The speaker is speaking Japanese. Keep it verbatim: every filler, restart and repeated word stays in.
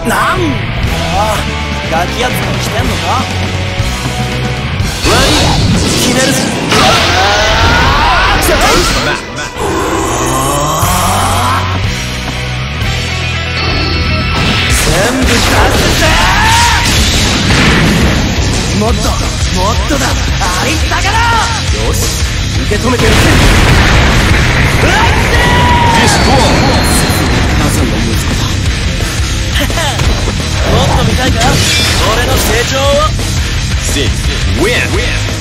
なんあガキ扱いしてんのか。悪い決めるぜ。全部出すぜ。もっともっとだ。あいつだから。よし受け止めてやるぜ。うわっディストロイ。ナさんの息子だ。もっと見たいか俺の成長を。シッウィン